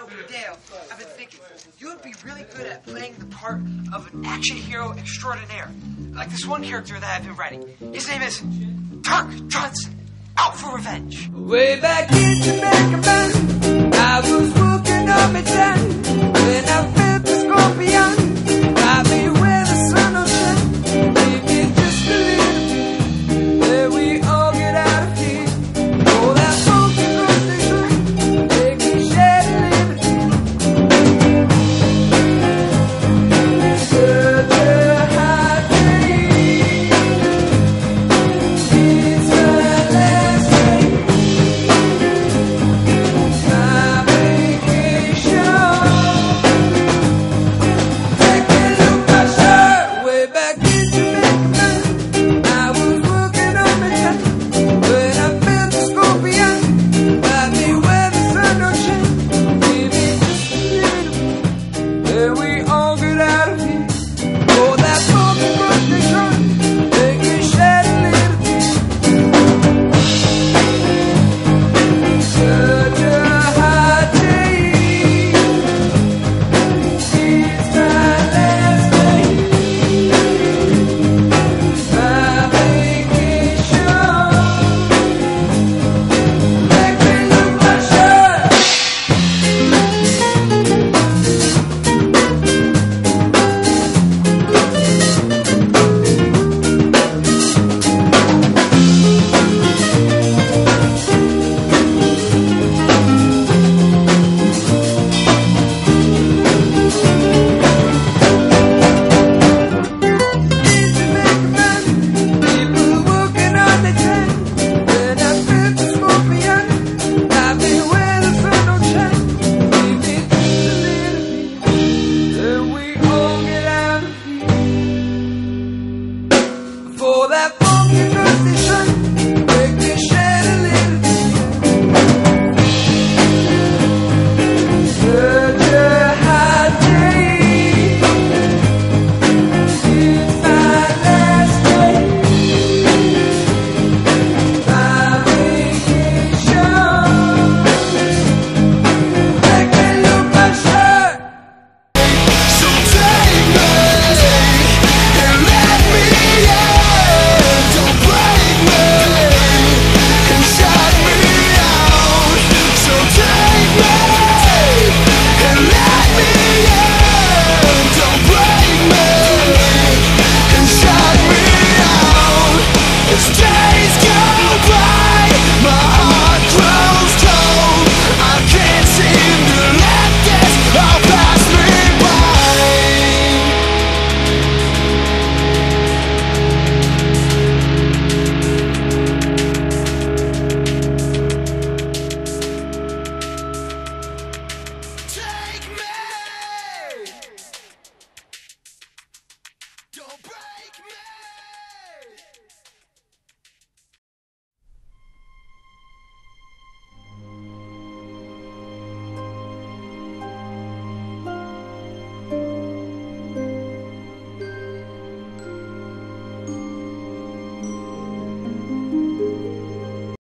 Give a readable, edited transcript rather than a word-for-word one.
know, Dale, I've been thinking, you would be really good at playing the part of an action hero extraordinaire. Like this one character that I've been writing. His name is Dirk Johnson, out for revenge. Way back in Jamaica.